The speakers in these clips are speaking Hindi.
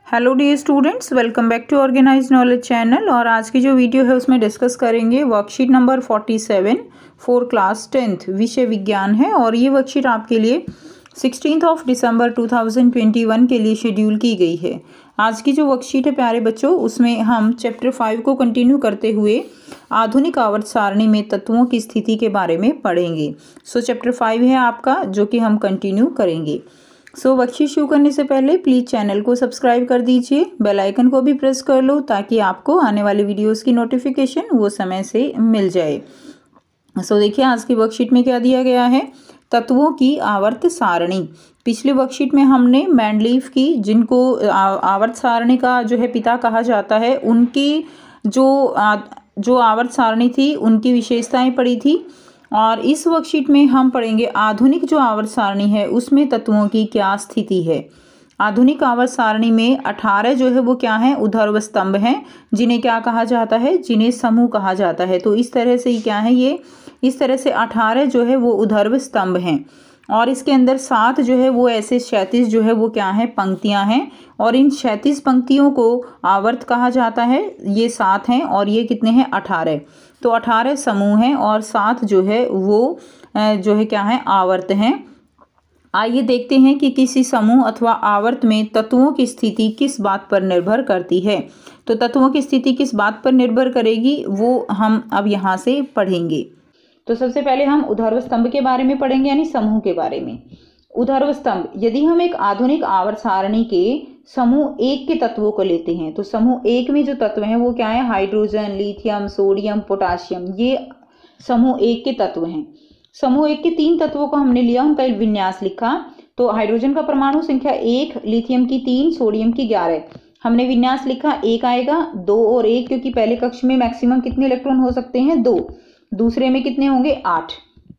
Hello dear students, welcome back to organise knowledge channel. और आज की जो वीडियो है उसमें डिस्कस करेंगे worksheet number 47 for class 10th विषय विज्ञान है। और ये वर्कशीट आपके लिए 16 दिसंबर 2021 के लिए शेड्यूल की गई है। आज की जो वर्कशीट है प्यारे बच्चों, उसमें हम चैप्टर 5 को कंटिन्यू करते हुए आधुनिक आवर्त सारणी में तत्वों की स्थिति के बारे में पढ़ेंगे। चैप्टर 5 है आपका, जो कि हम कंटिन्यू करेंगे। वर्कशीट शुरू करने से पहले प्लीज़ चैनल को सब्सक्राइब कर दीजिए, बेल आइकन को भी प्रेस कर लो ताकि आपको आने वाली वीडियोस की नोटिफिकेशन वो समय से मिल जाए। देखिए आज की वर्कशीट में क्या दिया गया है, तत्वों की आवर्त सारणी। पिछली वर्कशीट में हमने मेंडलीफ की, जिनको आवर्त सारणी का जो है पिता कहा जाता है, उनकी जो आवर्त सारणी थी उनकी विशेषताएं पढ़ी थी। और इस वर्कशीट में हम पढ़ेंगे आधुनिक जो आवर्त सारणी है उसमें तत्वों की क्या स्थिति है। आधुनिक आवर्त सारणी में 18 जो है वो क्या है, ऊर्ध्व स्तंभ हैं, जिन्हें क्या कहा जाता है, जिन्हें समूह कहा जाता है। तो इस तरह से क्या है, ये इस तरह से 18 जो है वो ऊर्ध्व स्तंभ हैं। और इसके अंदर 7 जो है वो ऐसे क्षैतिज जो है वो क्या है, पंक्तियां हैं। और इन क्षैतिज पंक्तियों को आवर्त कहा जाता है। ये 7 हैं और ये कितने हैं, 18। तो 18 समूह हैं और 7 जो है वो जो है क्या है, आवर्त हैं। आइए देखते हैं कि किसी समूह अथवा आवर्त में तत्वों की स्थिति किस बात पर निर्भर करती है। तो तत्वों की स्थिति किस बात पर निर्भर करेगी वो हम अब यहाँ से पढ़ेंगे। तो सबसे पहले हम ऊर्ध्व स्तंभ के बारे में पढ़ेंगे, यानी समूह के बारे में। ऊर्ध्व स्तंभ, यदि हम एक आधुनिक आवर्त सारणी के समूह 1 के तत्वों को लेते हैं तो समूह 1 में जो तत्व हैं वो क्या है, हाइड्रोजन, लिथियम, सोडियम, पोटासियम, ये समूह 1 के तत्व हैं। समूह 1 के 3 तत्वों को हमने लिया, उनका विन्यास लिखा। तो हाइड्रोजन का परमाणु संख्या 1, लिथियम की 3, सोडियम की 11। हमने विन्यास लिखा, 1 आएगा, 2 और 1, क्योंकि पहले कक्ष में मैक्सिमम कितने इलेक्ट्रॉन हो सकते हैं, 2। दूसरे में कितने होंगे, 8।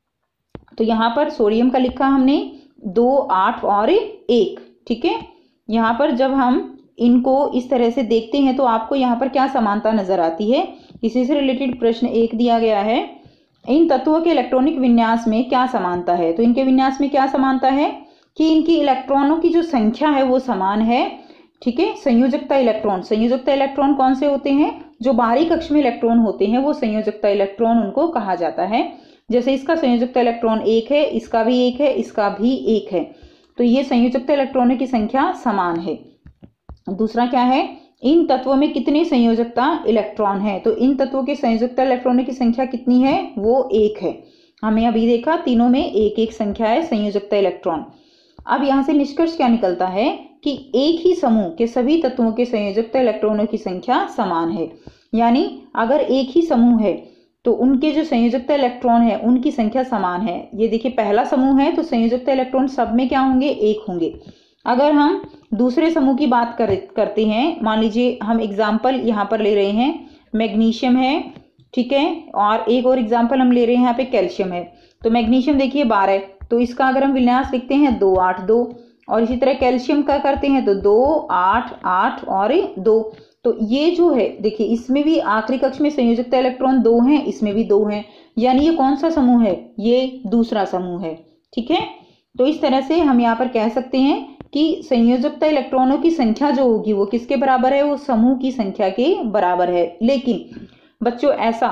तो यहाँ पर सोडियम का लिखा हमने 2, 8 और 1। ठीक है, यहाँ पर जब हम इनको इस तरह से देखते हैं तो आपको यहाँ पर क्या समानता नजर आती है, इसी से रिलेटेड प्रश्न 1 दिया गया है। इन तत्वों के इलेक्ट्रॉनिक विन्यास में क्या समानता है। तो इनके विन्यास में क्या समानता है कि इनकी इलेक्ट्रॉनों की जो संख्या है वो समान है। ठीक है, संयोजकता इलेक्ट्रॉन कौन से होते हैं, जो बाहरी कक्ष में इलेक्ट्रॉन होते हैं वो संयोजकता इलेक्ट्रॉन उनको कहा जाता है। जैसे इसका संयोजकता इलेक्ट्रॉन 1 है, इसका भी 1 है, इसका भी 1 है। तो ये संयोजकता इलेक्ट्रॉनों की संख्या समान है। दूसरा क्या है, इन तत्वों में कितने संयोजकता इलेक्ट्रॉन है। तो इन तत्वों के संयोजकता इलेक्ट्रॉनों की संख्या कितनी है, वो 1 है। हमने अभी देखा तीनों में 1-1 संख्या है संयोजकता इलेक्ट्रॉन। अब यहाँ से निष्कर्ष क्या निकलता है कि एक ही समूह के सभी तत्वों के संयोजकता इलेक्ट्रॉनों की संख्या समान है। यानी अगर एक ही समूह है तो उनके जो संयोजकता इलेक्ट्रॉन है उनकी संख्या समान है। ये देखिए पहला समूह है तो संयोजकता इलेक्ट्रॉन सब में क्या होंगे, 1 होंगे। अगर हम दूसरे समूह की बात करते हैं, मान लीजिए हम एग्जाम्पल यहाँ पर ले रहे हैं, मैग्नीशियम है, ठीक है, और एक और एग्जाम्पल हम ले रहे हैं यहाँ पे कैल्शियम है। तो मैग्नीशियम देखिए 12, तो इसका अगर हम विन्यास लिखते हैं 2, 8, 2। और इसी तरह कैल्शियम का करते हैं तो 2, 8, 8 और 2। तो ये जो है देखिए, इसमें भी आखिरी कक्ष में संयोजकता इलेक्ट्रॉन 2 हैं, इसमें भी 2 हैं। यानी ये कौन सा समूह है, ये दूसरा समूह है। ठीक है, तो इस तरह से हम यहाँ पर कह सकते हैं कि संयोजकता इलेक्ट्रॉनों की संख्या जो होगी वो किसके बराबर है, वो समूह की संख्या के बराबर है। लेकिन बच्चों ऐसा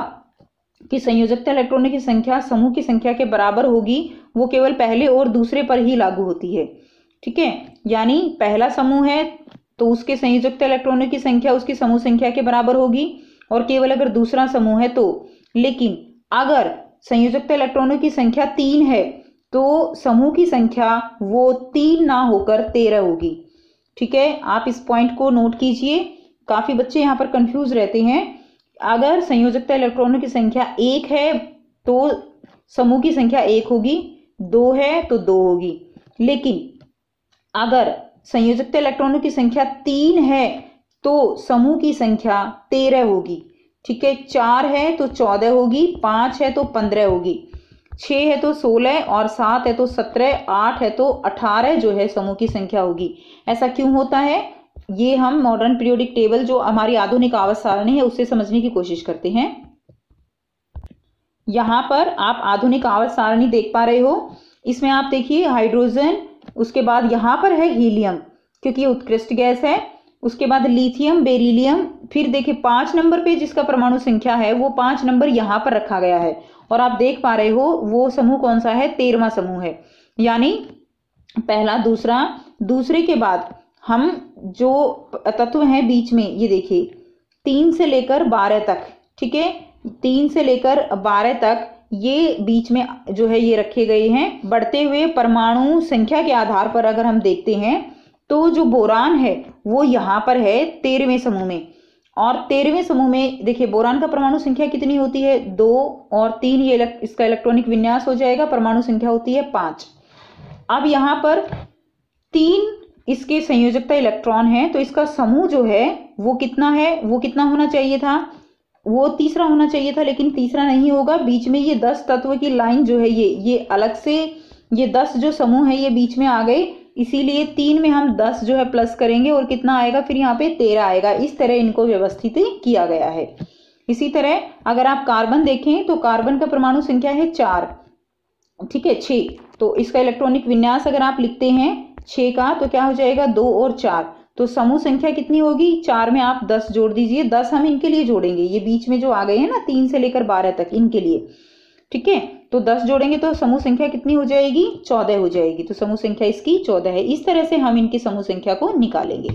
कि संयोजकता इलेक्ट्रॉनों की संख्या समूह की संख्या के बराबर होगी, वो केवल पहले और दूसरे पर ही लागू होती है। ठीक है, यानी पहला समूह है तो उसके संयोजकता इलेक्ट्रॉनों की संख्या उसकी समूह संख्या के बराबर होगी, और केवल अगर दूसरा समूह है तो। लेकिन अगर संयोजकता इलेक्ट्रॉनों की संख्या 3 है तो समूह की संख्या वो 3 ना होकर 13 होगी। ठीक है, आप इस पॉइंट को नोट कीजिए, काफी बच्चे यहाँ पर कंफ्यूज रहते हैं। अगर संयोजकता इलेक्ट्रॉनों की संख्या 1 है तो समूह की संख्या 1 होगी, 2 है तो 2 होगी। लेकिन अगर संयोजकता इलेक्ट्रॉनों की संख्या 3 है तो समूह की संख्या 13 होगी। ठीक है, 4 है तो 14 होगी, 5 है तो 15 होगी, 6 है तो 16 और 7 है तो 17, 8 है तो 18 जो है समूह की संख्या होगी। ऐसा क्यों होता है, ये हम मॉडर्न पीरियोडिक टेबल जो हमारी आधुनिक आवर्त सारणी है उससे समझने की कोशिश करते हैं। यहाँ पर आप आधुनिक आवर्त सारणी देख पा रहे हो, इसमें आप देखिए हाइड्रोजन, उसके बाद यहाँ पर है हीलियम, क्योंकि ये उत्कृष्ट गैस है। उसके बाद लिथियम, बेरिलियम, फिर देखिए 5 नंबर पे जिसका परमाणु संख्या है वो 5 नंबर यहाँ पर रखा गया है और आप देख पा रहे हो वो समूह कौन सा है, 13वां समूह है। यानी पहला, दूसरा, दूसरे के बाद हम जो तत्व हैं बीच में, ये देखिए 3 से लेकर 12 तक, ठीक है, 3 से लेकर 12 तक ये बीच में जो है ये रखे गए हैं। बढ़ते हुए परमाणु संख्या के आधार पर अगर हम देखते हैं तो जो बोरान है वो यहाँ पर है 13वें समूह में, और 13वें समूह में देखिए बोरान का परमाणु संख्या कितनी होती है, 2 और 3, ये इसका इलेक्ट्रॉनिक विन्यास हो जाएगा, परमाणु संख्या होती है 5। अब यहाँ पर 3 इसके संयोजकता इलेक्ट्रॉन है, तो इसका समूह जो है वो कितना है, वो कितना होना चाहिए था, वो तीसरा होना चाहिए था, लेकिन तीसरा नहीं होगा। बीच में ये 10 तत्व की लाइन जो है ये अलग से, ये 10 जो समूह है ये बीच में आ गए, इसीलिए 3 में हम 10 जो है प्लस करेंगे और कितना आएगा, फिर यहाँ पे 13 आएगा। इस तरह इनको व्यवस्थित किया गया है। इसी तरह अगर आप कार्बन देखें तो कार्बन का परमाणु संख्या है 4, ठीक है, 6, तो इसका इलेक्ट्रॉनिक विन्यास अगर आप लिखते हैं 6 का तो क्या हो जाएगा, 2 और 4, तो समूह संख्या कितनी होगी, 4 में आप 10 जोड़ दीजिए। 10 हम इनके लिए जोड़ेंगे, ये बीच में जो आ गए हैं ना 3 से लेकर 12 तक, इनके लिए, ठीक है, तो 10 जोड़ेंगे तो समूह संख्या कितनी हो जाएगी, 14 हो जाएगी। तो समूह संख्या इसकी 14 है। इस तरह से हम इनकी समूह संख्या को निकालेंगे।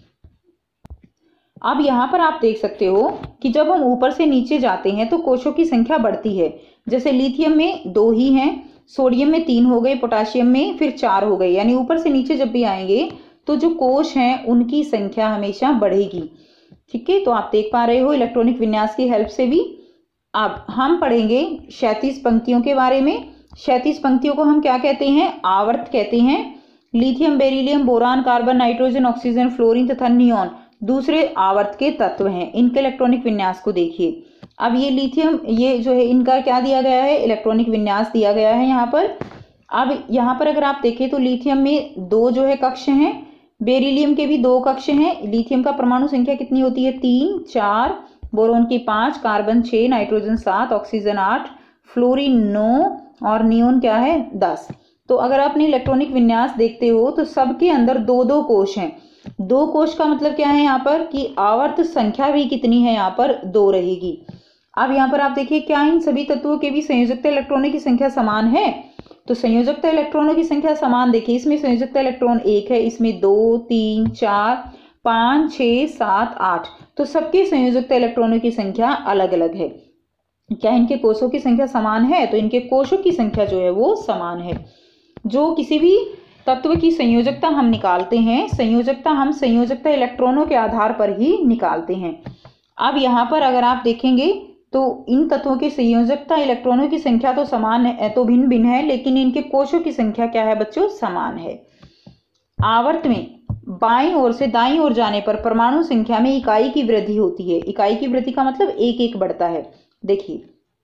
अब यहाँ पर आप देख सकते हो कि जब हम ऊपर से नीचे जाते हैं तो कोशों की संख्या बढ़ती है। जैसे लिथियम में 2 ही हैं, सोडियम में 3 हो गए, पोटाशियम में फिर 4 हो गए, यानी ऊपर से नीचे जब भी आएंगे तो जो कोश हैं उनकी संख्या हमेशा बढ़ेगी, ठीक है। तो आप देख पा रहे हो इलेक्ट्रॉनिक विन्यास की हेल्प से भी। अब हम पढ़ेंगे क्षैतिज पंक्तियों के बारे में। क्षैतिज पंक्तियों को हम क्या कहते हैं, आवर्त कहते हैं। Lithium, beryllium, boron, carbon, nitrogen, oxygen, fluorine तथा नियॉन दूसरे आवर्त के तत्व हैं। इनके इलेक्ट्रॉनिक विन्यास को देखिए। अब ये लिथियम, ये जो है इनका क्या दिया गया है, इलेक्ट्रॉनिक विन्यास दिया गया है यहाँ पर। अब यहाँ पर अगर आप देखें तो लिथियम में 2 जो है कक्ष हैं, बेरिलियम के भी 2 कक्ष हैं। लिथियम का परमाणु संख्या कितनी होती है, 3, 4, बोरोन की 5, कार्बन 6, नाइट्रोजन 7, ऑक्सीजन 8, फ्लोरीन 9 और नियोन क्या है 10। तो अगर आपने इलेक्ट्रॉनिक विन्यास देखते हो तो सबके अंदर 2-2 कोश हैं। 2 कोश का मतलब क्या है यहाँ पर कि आवर्त संख्या भी कितनी है, यहाँ पर 2 रहेगी। अब यहाँ पर आप देखिए क्या इन सभी तत्वों के भी संयोजकता इलेक्ट्रॉनों की संख्या समान है, तो संयोजकता इलेक्ट्रॉनों की संख्या समान देखिए। इसमें संयोजकता इलेक्ट्रॉन 1 है, इसमें 2, 3, 4, 5, 6, 7, 8, तो सबके संयोजकता इलेक्ट्रॉनों की संख्या अलग अलग है। क्या इनके कोशों की संख्या समान है, तो इनके कोशों की संख्या जो है वो समान है। जो किसी भी तत्व की संयोजकता हम निकालते हैं, संयोजकता हम संयोजकता इलेक्ट्रॉनों के आधार पर ही निकालते हैं। अब यहाँ पर अगर आप देखेंगे तो इन तत्वों के संयोजकता इलेक्ट्रॉनों की संख्या तो समान है, तो भिन्न भिन्न है, लेकिन इनके कोशों की संख्या क्या है बच्चों, समान है। आवर्त में बाईं ओर से दाईं ओर जाने पर परमाणु संख्या में इकाई की वृद्धि होती है। इकाई की वृद्धि का मतलब 1-1 बढ़ता है। देखिए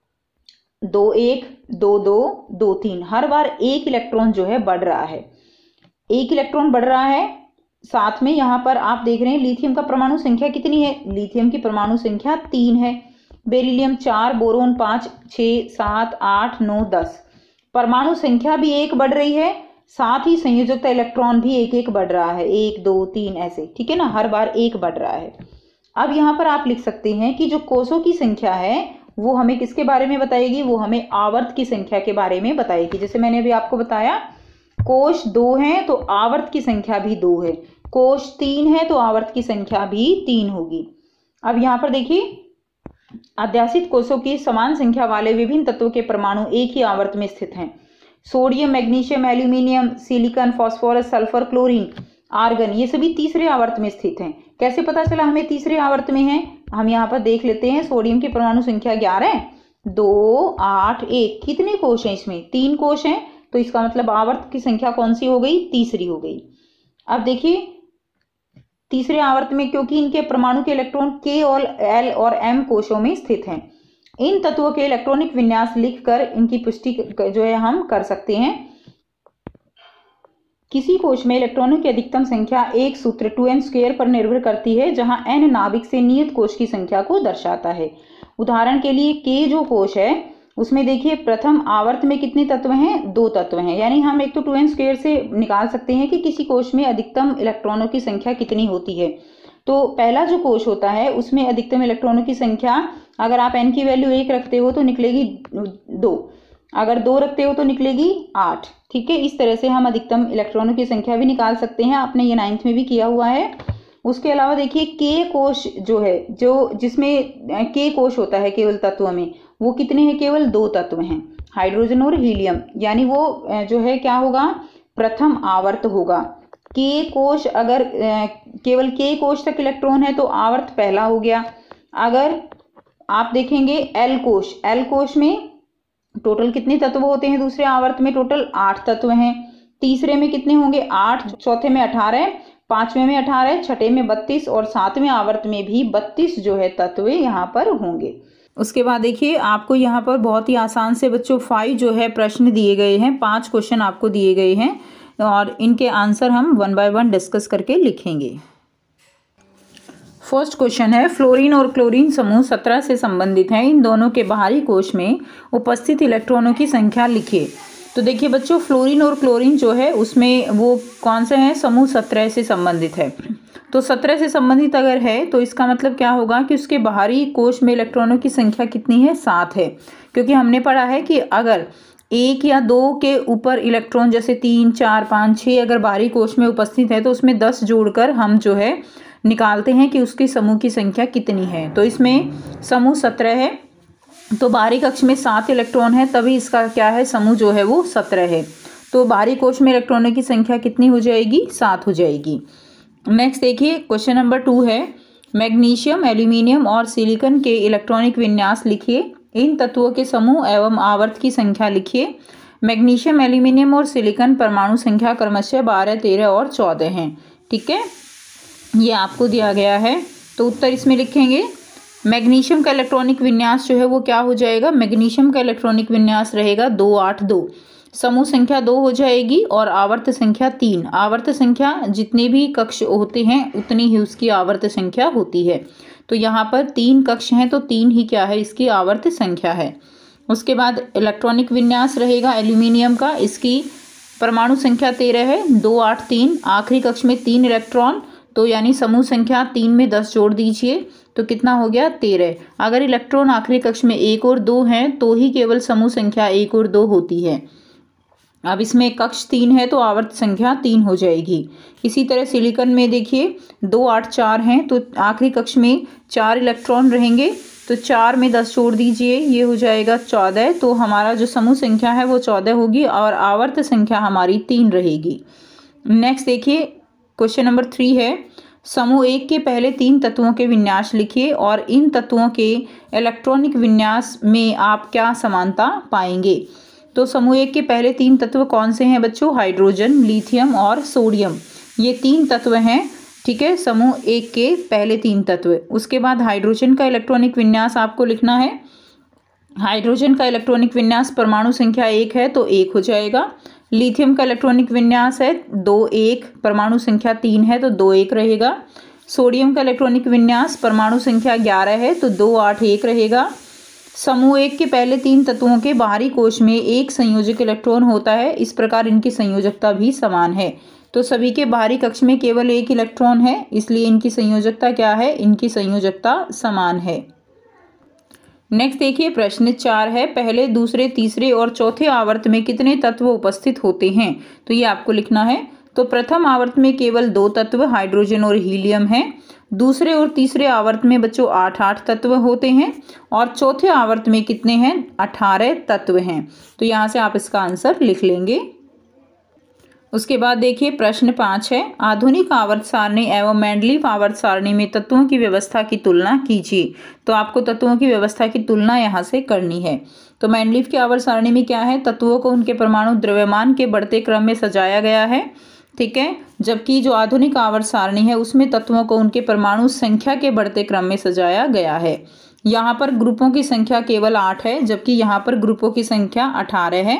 2-1, 2-2, 2-3, हर बार 1 इलेक्ट्रॉन जो है बढ़ रहा है, 1 इलेक्ट्रॉन बढ़ रहा है। साथ में यहाँ पर आप देख रहे हैं लिथियम का परमाणु संख्या कितनी है, लिथियम की परमाणु संख्या 3 है, बेरिलियम 4, बोरोन 5, 6, 7, 8, 9, 10, परमाणु संख्या भी 1 बढ़ रही है, साथ ही संयोजकता इलेक्ट्रॉन भी 1-1 बढ़ रहा है, 1, 2, 3 ऐसे, ठीक है ना, हर बार 1 बढ़ रहा है। अब यहाँ पर आप लिख सकते हैं कि जो कोशों की संख्या है वो हमें किसके बारे में बताएगी, वो हमें आवर्त की संख्या के बारे में बताएगी। जैसे मैंने अभी आपको बताया कोश 2 हैं तो आवर्त की संख्या भी 2 है, कोश 3 है तो आवर्त की संख्या भी 3 होगी। अब यहाँ पर देखिए अध्यासित कोशों की समान संख्या वाले विभिन्न तत्वों के परमाणु एक ही आवर्त में स्थित हैं। Sodium, magnesium, aluminium, silicon, phosphorus, sulphur, chlorine, argon, ये सभी तीसरे आवर्त में स्थित हैं। कैसे पता चला हमें तीसरे आवर्त में है, हम यहाँ पर देख लेते हैं। सोडियम की परमाणु संख्या 11, 2, 8, 1, कितने कोश हैं इसमें, 3 कोश हैं, तो इसका मतलब आवर्त की संख्या कौन सी हो गई, तीसरी हो गई। अब देखिए तीसरे आवर्त में क्योंकि इनके परमाणु के इलेक्ट्रॉन K और L और M कोशों में स्थित हैं। इन तत्वों के इलेक्ट्रॉनिक विन्यास लिखकर इनकी पुष्टि जो है हम कर सकते हैं। किसी कोश में इलेक्ट्रॉनों की अधिकतम संख्या एक सूत्र 2n² पर निर्भर करती है, जहां n नाभिक से नियत कोश की संख्या को दर्शाता है। उदाहरण के लिए K जो कोश है उसमें देखिए प्रथम आवर्त में कितने तत्व हैं, 2 तत्व हैं, यानी हम एक तो 2n² से निकाल सकते हैं कि किसी कोश में अधिकतम इलेक्ट्रॉनों की संख्या कितनी होती है। तो पहला जो कोश होता है उसमें अधिकतम इलेक्ट्रॉनों की संख्या, अगर आप n की वैल्यू 1 रखते हो तो निकलेगी 2, अगर 2 रखते हो तो निकलेगी 8। ठीक है, इस तरह से हम अधिकतम इलेक्ट्रॉनों की संख्या भी निकाल सकते हैं। आपने ये 9th में भी किया हुआ है। उसके अलावा देखिए k कोश जो है, जो जिसमें k कोश होता है केवल तत्व में, वो कितने हैं? केवल 2 तत्व हैं, हाइड्रोजन और हीलियम। यानी वो जो है क्या होगा? प्रथम आवर्त होगा। k कोश, अगर केवल k कोश तक इलेक्ट्रॉन है तो आवर्त पहला हो गया। अगर आप देखेंगे L कोश में टोटल कितने तत्व होते हैं? दूसरे आवर्त में टोटल 8 तत्व हैं। तीसरे में कितने होंगे? 8, चौथे में 18, पांचवें में 18, छठे में 32 और सातवें आवर्त में भी 32 जो है तत्व यहाँ पर होंगे। उसके बाद देखिए आपको यहाँ पर बहुत ही आसान से बच्चों 5 जो है प्रश्न दिए गए हैं, 5 क्वेश्चन आपको दिए गए हैं और इनके आंसर हम 1 बाय 1 डिस्कस करके लिखेंगे। फर्स्ट क्वेश्चन है, फ्लोरीन और क्लोरीन समूह 17 से संबंधित हैं। इन दोनों के बाहरी कोश में उपस्थित इलेक्ट्रॉनों की संख्या लिखिए। तो देखिए बच्चों, फ्लोरीन और क्लोरीन जो है उसमें वो कौन से हैं? समूह 17 से संबंधित है। तो 17 से संबंधित अगर है तो इसका मतलब क्या होगा कि उसके बाहरी कोश में इलेक्ट्रॉनों की संख्या कितनी है? 7 है। क्योंकि हमने पढ़ा है कि अगर 1 या 2 के ऊपर इलेक्ट्रॉन जैसे 3, 4, 5, 6 अगर बाहरी कोश में उपस्थित है तो उसमें 10 जोड़कर हम जो है निकालते हैं कि उसके समूह की संख्या कितनी है। तो इसमें समूह 17 है, तो बाहरी कक्ष में 7 इलेक्ट्रॉन है, तभी इसका क्या है? समूह जो है वो 17 है। तो बाहरी कोश में इलेक्ट्रॉनों की संख्या कितनी हो जाएगी? 7 हो जाएगी। नेक्स्ट देखिए क्वेश्चन नंबर 2 है, मैग्नीशियम, एल्यूमिनियम और सिलिकॉन के इलेक्ट्रॉनिक विन्यास लिखिए। इन तत्वों के समूह एवं आवर्त की संख्या लिखिए। मैग्नीशियम, एल्यूमिनियम और सिलिकॉन परमाणु संख्या क्रमशः 12, 13 और 14 हैं। ठीक है, ये आपको दिया गया है। तो उत्तर इसमें लिखेंगे। मैग्नीशियम का इलेक्ट्रॉनिक विन्यास जो है वो क्या हो जाएगा? मैग्नीशियम का इलेक्ट्रॉनिक विन्यास रहेगा 282, समूह संख्या 2 हो जाएगी और आवर्त संख्या 3। आवर्त संख्या जितने भी कक्ष होते हैं उतनी ही उसकी आवर्त संख्या होती है। तो यहाँ पर 3 कक्ष हैं तो 3 ही क्या है? इसकी आवर्त संख्या है। उसके बाद इलेक्ट्रॉनिक विन्यास रहेगा एल्यूमिनियम का, इसकी परमाणु संख्या 13 है, 2, 8, 3। आखिरी कक्ष में 3 इलेक्ट्रॉन, तो यानी समूह संख्या 3 में 10 जोड़ दीजिए तो कितना हो गया? 13। अगर इलेक्ट्रॉन आखिरी कक्ष में 1 और 2 हैं तो ही केवल समूह संख्या 1 और 2 होती है। अब इसमें कक्ष 3 है तो आवर्त संख्या 3 हो जाएगी। इसी तरह सिलिकॉन में देखिए 2, 8, 4 हैं तो आखिरी कक्ष में 4 इलेक्ट्रॉन रहेंगे, तो 4 में 10 जोड़ दीजिए, ये हो जाएगा 14। तो हमारा जो समूह संख्या है वो 14 होगी और आवर्त संख्या हमारी 3 रहेगी। नेक्स्ट देखिए क्वेश्चन नंबर 3 है, समूह 1 के पहले 3 तत्वों के विन्यास लिखिए और इन तत्वों के इलेक्ट्रॉनिक विन्यास में आप क्या समानता पाएंगे। तो समूह 1 के पहले 3 तत्व कौन से हैं बच्चों? हाइड्रोजन, लिथियम और सोडियम, ये 3 तत्व हैं। ठीक है, समूह 1 के पहले 3 तत्व। उसके बाद हाइड्रोजन का इलेक्ट्रॉनिक विन्यास आपको लिखना है। हाइड्रोजन का इलेक्ट्रॉनिक विन्यास परमाणु संख्या 1 है तो 1 हो जाएगा। लिथियम का इलेक्ट्रॉनिक विन्यास है 2, 1, परमाणु संख्या 3 है तो 2, 1 रहेगा। सोडियम का इलेक्ट्रॉनिक विन्यास परमाणु संख्या 11 है तो 2, 8, 1 रहेगा। समूह 1 के पहले 3 तत्वों के बाहरी कोश में एक संयोजक इलेक्ट्रॉन होता है, इस प्रकार इनकी संयोजकता भी समान है। तो सभी के बाहरी कक्ष में केवल 1 इलेक्ट्रॉन है, इसलिए इनकी संयोजकता क्या है? इनकी संयोजकता समान है। नेक्स्ट देखिए प्रश्न 4 है, पहले, दूसरे, तीसरे और चौथे आवर्त में कितने तत्व उपस्थित होते हैं? तो ये आपको लिखना है। तो प्रथम आवर्त में केवल 2 तत्व हाइड्रोजन और हीलियम हैं। दूसरे और तीसरे आवर्त में बच्चों 8 तत्व होते हैं और चौथे आवर्त में कितने हैं? 18 तत्व हैं। तो यहाँ से आप इसका आंसर लिख लेंगे। उसके बाद देखिए प्रश्न 5 है, आधुनिक आवर्त सारणी एवं मेंडलीफ आवर्त सारणी में तत्वों की व्यवस्था की तुलना कीजिए। तो आपको तत्वों की व्यवस्था की तुलना यहाँ से करनी है। तो मेंडलीफ की आवर्त सारणी में क्या है? तत्वों को उनके परमाणु द्रव्यमान के बढ़ते क्रम में सजाया गया है। ठीक है, जबकि जो आधुनिक आवर्त सारणी है उसमें तत्वों को उनके परमाणु संख्या के बढ़ते क्रम में सजाया गया है। यहाँ पर ग्रुपों की संख्या केवल 8 है, जबकि यहाँ पर ग्रुपों की संख्या 18 है।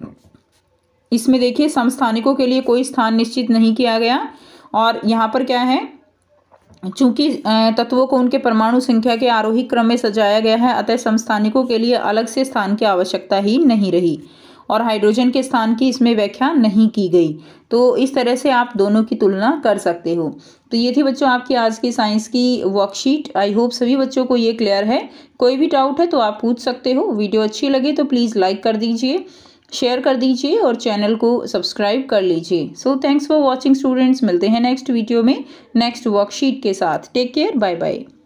इसमें देखिए समस्थानिकों के लिए कोई स्थान निश्चित नहीं किया गया और यहाँ पर क्या है, चूंकि तत्वों को उनके परमाणु संख्या के आरोही क्रम में सजाया गया है, अतः समस्थानिकों के लिए अलग से स्थान की आवश्यकता ही नहीं रही। और हाइड्रोजन के स्थान की इसमें व्याख्या नहीं की गई। तो इस तरह से आप दोनों की तुलना कर सकते हो। तो ये थी बच्चों आपकी आज की साइंस की वर्कशीट। आई होप सभी बच्चों को ये क्लियर है। कोई भी डाउट है तो आप पूछ सकते हो। वीडियो अच्छी लगे तो प्लीज़ लाइक कर दीजिए, शेयर कर दीजिए और चैनल को सब्सक्राइब कर लीजिए। So thanks for watching students. मिलते हैं नेक्स्ट वीडियो में नेक्स्ट वर्कशीट के साथ। Take care, bye bye.